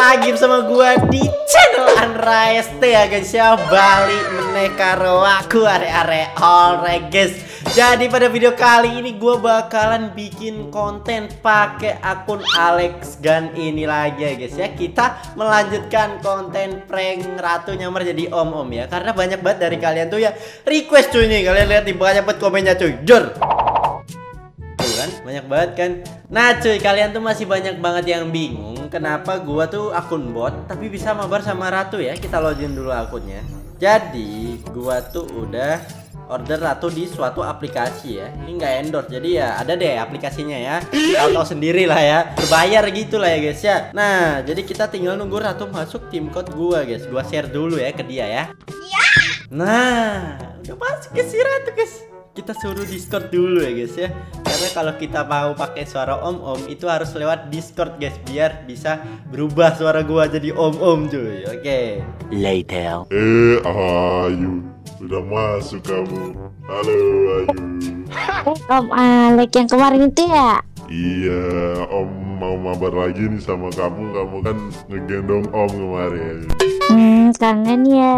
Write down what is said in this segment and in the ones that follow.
lagi bersama gua di channel Andra ST ya guys ya. Balik meneh karo aku are-are alright guys. Jadi pada video kali ini gua bakalan bikin konten pakai akun Alex Gun ini lagi ya guys ya. Kita melanjutkan konten prank Ratu nyamar jadi om-om ya. Karena banyak banget dari kalian tuh ya request cuy nih. Kalian lihat di banyak banget komennya cuy. Jor. Kan banyak banget kan. Nah cuy, kalian tuh masih banyak banget yang bingung kenapa gua tuh akun bot tapi bisa mabar sama Ratu ya. Kita login dulu akunnya. Jadi gua tuh udah order Ratu di suatu aplikasi ya. Ini nggak endorse, jadi ya ada deh aplikasinya ya. Tahu sendiri lah ya, berbayar gitu lah ya guys ya. Nah jadi kita tinggal nunggu Ratu masuk tim code gua guys. Gua share dulu ya ke dia ya. Nah udah masuk ke si Ratu guys. Kita suruh Discord dulu ya guys ya. Karena kalau kita mau pakai suara om-om itu harus lewat Discord guys, biar bisa berubah suara gua jadi om-om cuy. Oke. Later. Ayu, sudah masuk kamu. Halo Ayu. Om Alek yang kemarin itu ya? Iya, om mau mabar lagi nih sama kamu. Kamu kan ngegendong om kemarin. Kangen ya.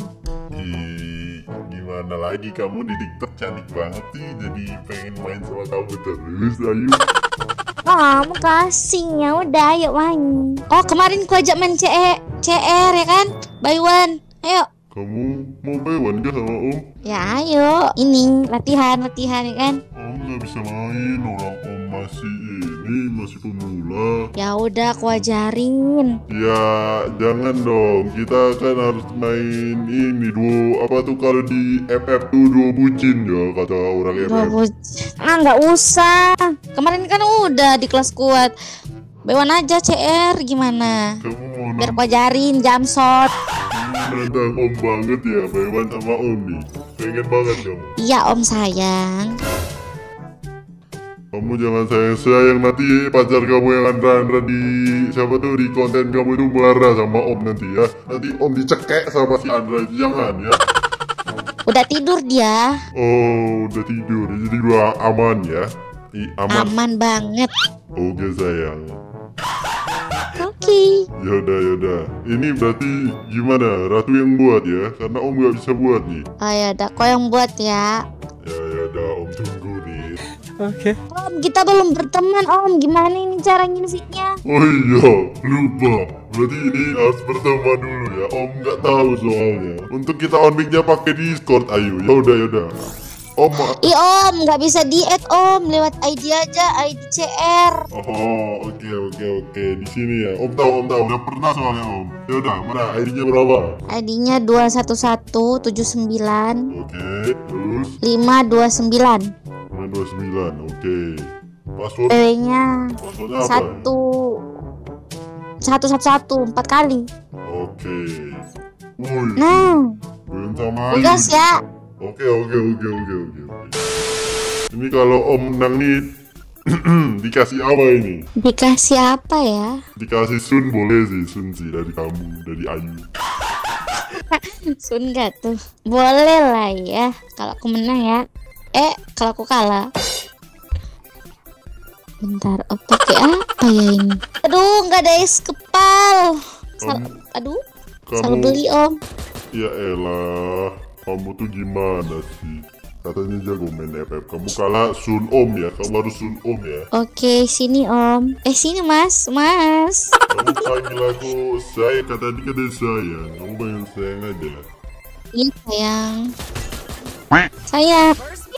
Gimana lagi, kamu di TikTok cantik banget sih. Jadi pengen main sama kamu terus Ayu. Oh makasih ya, udah ayo main. Oh kemarin ku ajak main CR ya kan? Buy one, ayo. Kamu mau baywan gak sama om? Ya ayo, ini latihan ya kan? Om gak bisa main, orang om masih pemula. Ya udah aku ajarin. Ya jangan dong, kita kan harus main ini duo, apa tuh kalau di FF tuh duo bucin ya kata orang FF. Nggak usah, kemarin kan udah di kelas kuat. Bewan aja CR gimana? Kamu mau Biar aku ajarin jam shot. nantang om banget ya, Bewan sama om nih. Pengen banget kamu. Iya om sayang. Kamu jangan sayang-sayang, nanti pacar kamu yang Andra di siapa tuh di konten kamu itu marah sama om nanti ya. Nanti om dicekek sama si Andra itu, jangan ya. Udah tidur dia. Oh udah tidur, jadi gua aman ya. Aman banget. Oke sayang. Oke. Yaudah. Ini berarti gimana? Ratu yang buat ya? Karena om gak bisa buat nih. Oh ya udah, kau yang buat ya. Yaudah om tunggu nih. Oke. Om kita belum berteman om, gimana ini cara nginvite-nya? Oh iya, lupa. Berarti ini harus berteman dulu ya. Om nggak tahu soalnya. Untuk kita on mic-nya pakai Discord, Ayu. Yaudah. Om. Om nggak bisa di-add om, lewat ID aja, ID CR. Oh, oke. Di sini ya. Om tahu. Udah pernah soalnya om. Yaudah, mana ID-nya berapa? ID-nya 21179. Oke, terus 529. 29. Oke. Password. PW-nya Passwordnya apa? 111 4 kali. Oke. Woi. Nah, Belum sama Ayu. gas ya. Oke. Ini kalau om menang nih dikasih apa ini? Dikasih apa ya? Dikasih Sun boleh sih, Sun sih dari kamu, dari Ayu. Sun nggak tuh? Boleh lah ya. Kalau aku menang ya. Kalau aku kalah. Bentar, pakai apa ya ini? Aduh, nggak ada es kepal. Aduh, salah beli om. Ya elah, kamu tuh gimana sih? Katanya jago main FF, kamu kalah Sun om ya, kamu harus Sun om ya. Oke, sini om. Sini mas. Kamu panggil aku sayang, kata dia sayang. Kamu panggil sayang aja. Iya sayang. Sayang.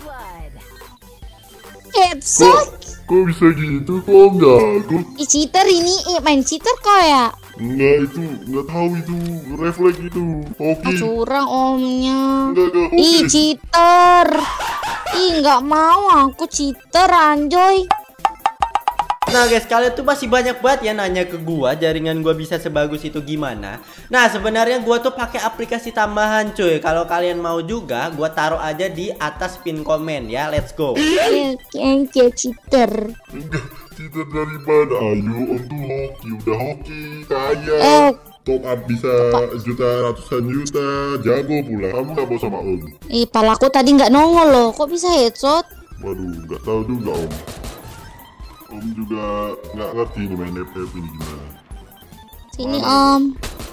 Kok bisa gitu? Kok enggak? Cheater ini, main cheater kok ya? Enggak, itu enggak tahu, itu refleks itu. Oke. Curang omnya. Enggak. Cheater. Nggak mau aku cheater anjoy. Nah guys, kalian tuh masih banyak banget ya nanya ke gua jaringan gua bisa sebagus itu gimana. Nah sebenarnya gua tuh pakai aplikasi tambahan cuy. Kalau kalian mau juga, gua taruh aja di atas pin komen ya. Let's go. Oke, cheater. Enggak, cheater dari mana? Ayo, om tuh hoki, udah hoki, kaya. Top up bisa ratusan juta, jago pula. Kamu gak mau sama om? Palaku tadi nggak nongol loh. Kok bisa headshot? Waduh, nggak tahu juga om. Om juga nggak ngerti nih main FF ini gimana. Sini om.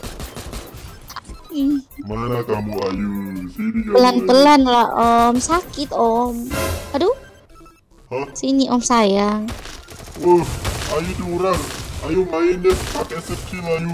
Mana kamu Ayu? Sini kamu. Pelan-pelan lah om. Sakit om. Aduh. Hah? Sini om sayang. Ayu curang. Ayu main deh pakai skill Ayu.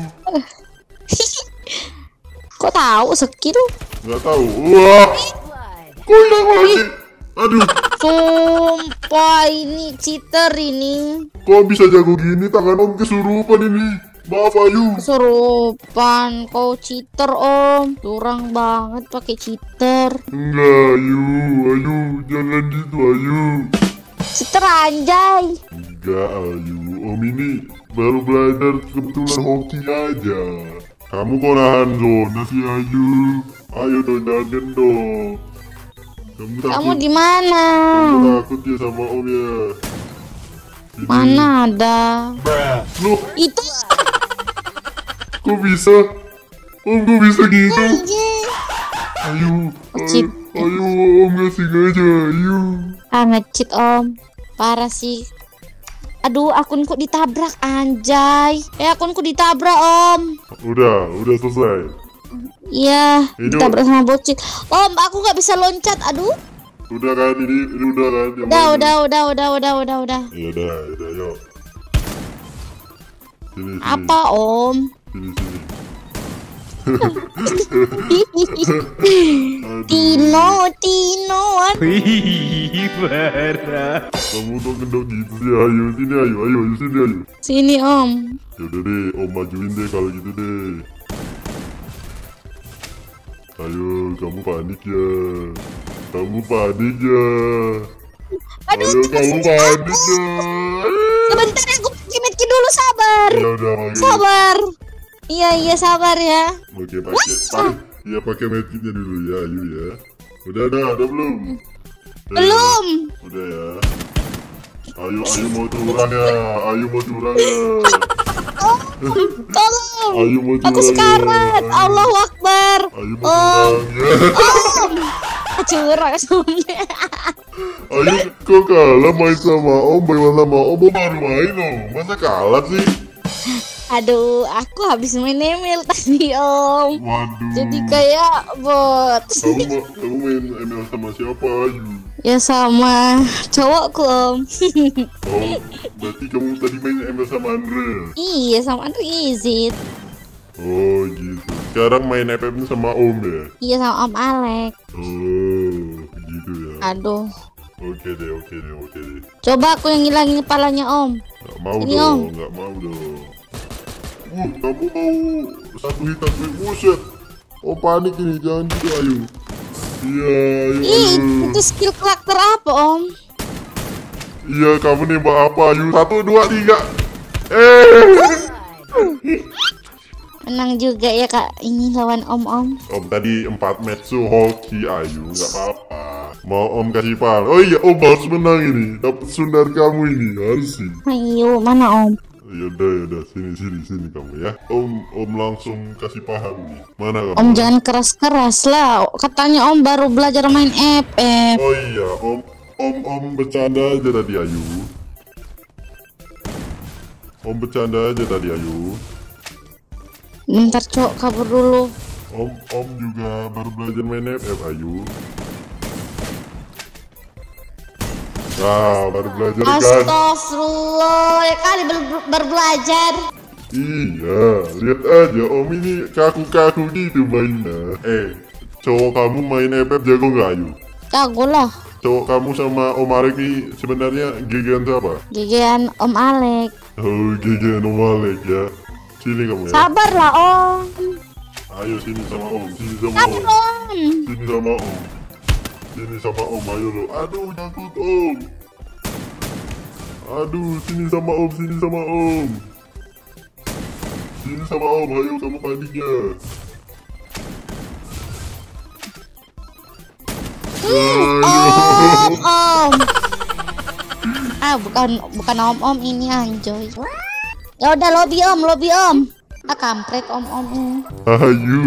Kok tahu skill? Nggak tahu. Wah. Kok hilang lagi? Aduh. Sumpah ini cheater ini. Kok bisa jago gini? Tangan om kesurupan ini. Maaf Ayu. Kesurupan, kau cheater om. Curang banget pakai cheater. Enggak Ayu, jangan gitu Ayu. Cheater anjay. Enggak Ayu, om ini baru belajar kebetulan hoki aja. Kamu kok nahan zona sih Ayu? Ayo dong jangan dong. Kamu di mana? Kamu takut ya sama om ya? Ini. Mana ada? Loh, Itu kok bisa? Om kok bisa gitu? Ayu, Cheat. ayo om gak sengaja Ayu. nge-cheat om. Parah sih. Aduh, akunku ditabrak anjay. Akunku ditabrak om. Udah selesai. Iya, Ini ditabrak sama bocil. Om, aku nggak bisa loncat. Aduh. Udah kan ini udah kan? Yang Udah. Ya udah, yuk. Sini. Apa om? Sini. Tino. Wih, parah. Kamu tuh gendong gitu sih Ayu. Sini Ayu, sini Ayu. Sini om. Yaudah deh, om majuin deh kalau gitu deh. Ayo, kamu panik ya. Aduh, ayo kamu panik ya. Sebentar aku pakai medkit dulu, sabar. Ya udah, Sabar. Iya sabar ya. Oke, pakai medkitnya dulu ya Ayu ya. Udah belum? Belum. Udah ya. Ayu mau curang ya. Tolong. Ayu mau curang. Aku sekarat. Ya. Allahu Akbar. Ayu mau curang ya. Curang semuanya. Ayu kok kalah main sama om, om baru main om. Masa kalah sih? Aduh, aku habis main email tadi om. Waduh. Jadi kayak bot. Kamu main ML sama siapa Ayu? Ya sama cowokku om. Oh, berarti kamu tadi main ML sama Andre? Iya sama Andre Izit. Oh gitu. Sekarang main FF sama om ya? Iya sama Om Alek. Oh gitu ya. Aduh. Oke deh. Coba aku yang ngilangin kepalanya om. Gak mau Ini, dong, Om. gak mau dong. Kamu mau satu hit, buset. Oh panik ini, jangan gitu Ayu. Iya, Ih, itu skill karakter apa om? Iya, kamu nembak apa Ayu? 1, 2, 3. Menang juga ya kak, ini lawan om. Om tadi 4 match so hoki Ayu, nggak apa-apa. Mau om kasih paham. Oh iya, om harus menang ini. Dapat sundar kamu ini, harus sih. Ayo, mana om? Yaudah, sini kamu ya. Om langsung kasih paham nih. Mana kamu? Om jangan keras-keras lah. Katanya om baru belajar main FF. Oh iya, om bercanda aja tadi Ayu. Om bercanda aja tadi Ayu. Bentar cok, kabur dulu. Om juga baru belajar main FF Ayu. Nah, baru belajar kan? Astagfirullah, ya kali baru belajar. Iya, lihat aja om ini kaku-kaku gitu mainnya. Cowok kamu main FF jago nggak Ayu? Jago lah. Cowok kamu sama Om Alek ini sebenarnya gegean siapa? Gigian Om Alek. Oh, gegean Om Alek ya. Sini kamu ya. Sabar lah om. Ayo sini sama Om, sini sama Sabar Om. om. Sini sama Om. Sini sama Om, ayo lo. Aduh, nyangkut Om. Aduh, sini sama Om. Sini sama Om, ayo kamu paniknya. Om. Bukan om ini anjoy. Ya udah lobby om. Kampret om ini. Ayo.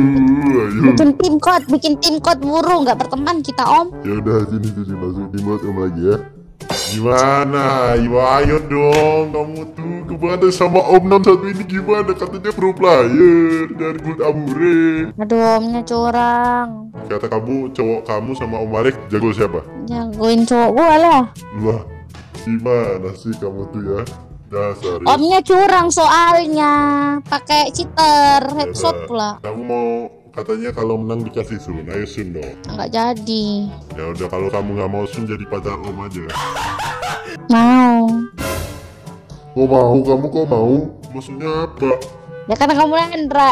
Bikin tim code buru nggak berteman kita om. Ya udah sini masuk tim buat Om lagi ya. Gimana? Ayo dong, kamu tuh kemana sama Om 61 ini gimana? Katanya pro player dari Good Amure. Aduh, omnya curang. Kata kamu cowok kamu sama Om Malik jago siapa? Jagoin cowok gua lah. Wah, gimana sih kamu tuh ya? Dasar ya. Omnya curang soalnya, pakai cheater, headshot pula. Kamu mau katanya kalau menang dikasih Sun, ayo Sun dong. Nggak jadi. Ya udah kalau kamu nggak mau Sun jadi pacar Om aja. Mau. Kok mau? Kamu kok mau? Maksudnya apa? Ya karena kamu Bandra.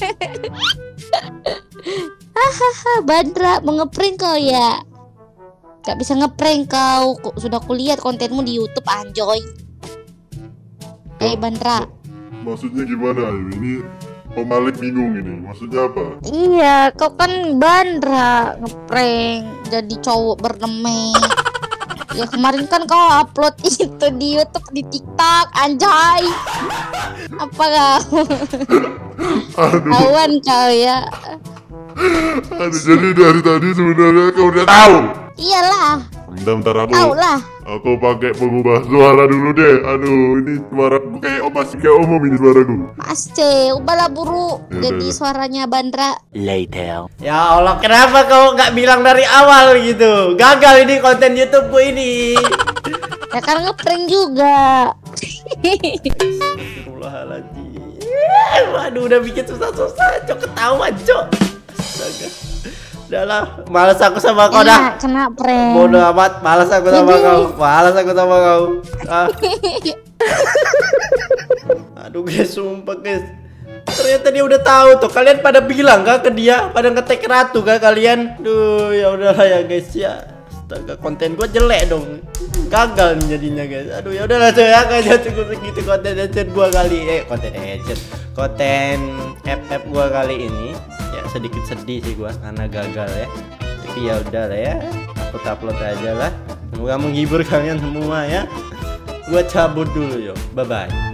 Hahaha, Bandra mau ngeprank kau ya? Gak bisa ngeprank kau. Sudah kulihat kontenmu di YouTube, anjoy. Bandra. Maksudnya gimana ayo? Ini Om Malik bingung ini. Maksudnya apa? Iya, kau kan Bandra ngeprank jadi cowok bernemek. Ya kemarin kan kau upload itu di YouTube, di TikTok, anjay. Apa kau? Aduh, Awan kau ya. aduh, jadi dari tadi sebenarnya kau udah tahu. Iyalah, Bentar tahu lah. aku pakai pengubah suara dulu deh. Aduh, ini suaraku kayak masih kayak umum ini suaraku. Mas C, ubahlah buru jadi suaranya Bandra. Later. Ya Allah, kenapa kau nggak bilang dari awal gitu? Gagal ini konten YouTube gue ini. Ya karena ngeprank juga. Astagfirullahaladzim. Waduh, udah bikin susah-susah, cok, ketahuan, cok. Astaga. Udahlah, malas aku sama kau dah. Kena prank. Bodoh amat, malas aku sama kau. Malas aku sama kau. Ah. Aduh guys, sumpah guys. Ternyata dia udah tahu tuh. Kalian pada bilang kah ke dia? Pada ngetek Ratu kah kalian? Duh, ya udahlah ya guys ya. Astaga, konten gua jelek dong. Gagal jadinya guys. Aduh, ya udahlah coy ya, kayaknya cukup segitu konten headset gua kali. Konten headset. Konten FF gua kali ini. Ya sedikit sedih sih gua karena gagal ya. Tapi ya udah lah ya. Upload aja lah. Semoga menghibur kalian semua ya. Gua cabut dulu yo. Bye bye.